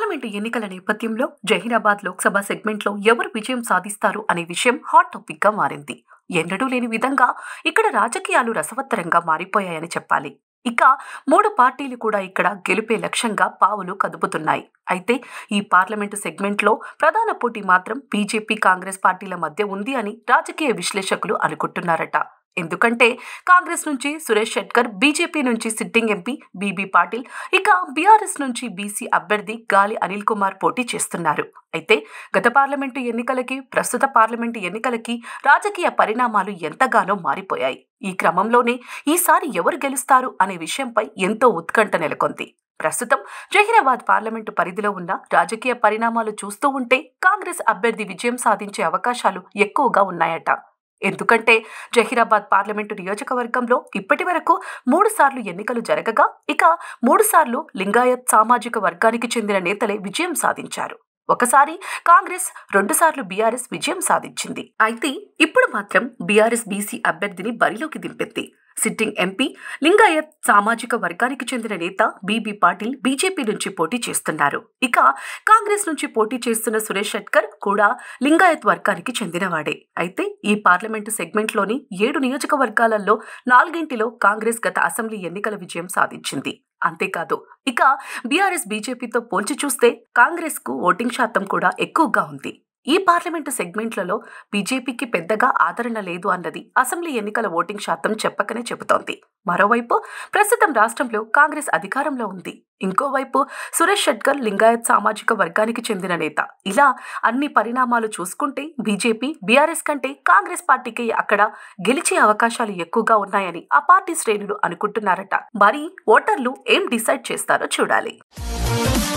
Parliament ఎన్నికల నేపథ్యంలో జహీరాబాద్ లోక్సభ సెగ్మెంట్లో ఎవరు విజయం సాధిస్తారు అనే విషయం హాట్ టాపిక్ గా మారింది. ఎన్నడూ లేని విధంగా ఇక్కడ రాజకీయాలు రసవత్తరంగా మారిపోయాయని చెప్పాలి. ఇక 3 పార్టీలు కూడా ఇక్కడ గెలుపే లక్ష్యంగా పావులు కదుపుతున్నాయి. అయితే ఈ పార్లమెంటు సెగ్మెంట్లో ప్రధాన పోటీ మాత్రం బీజేపీ కాంగ్రెస్ పార్టీల మధ్య ఉంది అని రాజకీయ విశ్లేషకులు అనుకుంటున్నారట. ఎందుకంటే కాంగ్రెస్ నుంచి సురేష్ షెట్కర్, బీజేపీ నుంచి సిట్టింగ్ ఎంపీ బీబీ పాటిల్, ఇక బీఆర్ఎస్ నుంచి బీసీ అభ్యర్థి గాలి అనిల్ కుమార్ పోటీ చేస్తున్నారు. అయితే గత పార్లమెంటు ఎన్నికలకి ప్రస్తుత పార్లమెంటు ఎన్నికలకి రాజకీయ పరిణామాలు ఎంతగానో మారిపోయాయి. ఈ క్రమంలోనే ఈసారి ఎవరు గెలుస్తారు అనే విషయంపై ఎంతో ఉత్కంఠ నెలకొంది. ప్రస్తుతం జహీరాబాద్ పార్లమెంటు పరిధిలో ఉన్న రాజకీయ పరిణామాలు చూస్తూ ఉంటే కాంగ్రెస్ అభ్యర్థి విజయం సాధించే అవకాశాలు ఎక్కువగా ఉన్నాయట. ఎందుకంటే జహీరాబాద్ పార్లమెంటు నియోజకవర్గంలో ఇప్పటి వరకు 3 సార్లు ఎన్నికలు జరగగా, ఇక 3 సార్లు లింగాయత్ సామాజిక వర్గానికి చెందిన నేతలే విజయం సాధించారు. ఒకసారి కాంగ్రెస్, 2 సార్లు బీఆర్ఎస్ విజయం సాధించింది. అయితే ఇప్పుడు మాత్రం బీఆర్ఎస్ బీసీ అభ్యర్థిని బరిలోకి దింపింది. సిట్టింగ్ ఎంపీ లింగాయత్ సామాజిక వర్గానికి చెందిన నేత బీబీ పాటిల్ బీజేపీ నుంచి పోటీ చేస్తున్నారు. ఇక కాంగ్రెస్ నుంచి పోటీ చేస్తున్న సురేష్ షెట్కర్ కూడా లింగాయత్ వర్గానికి చెందినవాడే. అయితే ఈ పార్లమెంటు సెగ్మెంట్లోని 7 నియోజకవర్గాలలో 4 కాంగ్రెస్ గత అసెంబ్లీ ఎన్నికల విజయం సాధించింది. అంతేకాదు, ఇక బీఆర్ఎస్ బీజేపీతో పోల్చి చూస్తే కాంగ్రెస్ కు ఓటింగ్ శాతం కూడా ఎక్కువగా ఉంది. ఈ పార్లమెంటు సెగ్మెంట్లలో బీజేపీకి పెద్దగా ఆదరణ లేదు అన్నది అసెంబ్లీ ఎన్నికల ఓటింగ్ శాతం చెప్పకనే చెబుతోంది. మరోవైపు ప్రస్తుతం రాష్ట్రంలో కాంగ్రెస్ అధికారంలో ఉంది. ఇంకోవైపు సురేష్ షెట్కర్ లింగాయత్ సామాజిక వర్గానికి చెందిన నేత. ఇలా అన్ని పరిణామాలు చూసుకుంటే బీజేపీ, బీఆర్ఎస్ కంటే కాంగ్రెస్ పార్టీకి అక్కడ గెలిచే అవకాశాలు ఎక్కువగా ఉన్నాయని ఆ పార్టీ శ్రేణులు అనుకుంటున్నారట. మరి ఓటర్లు ఏం డిసైడ్ చేస్తారో చూడాలి.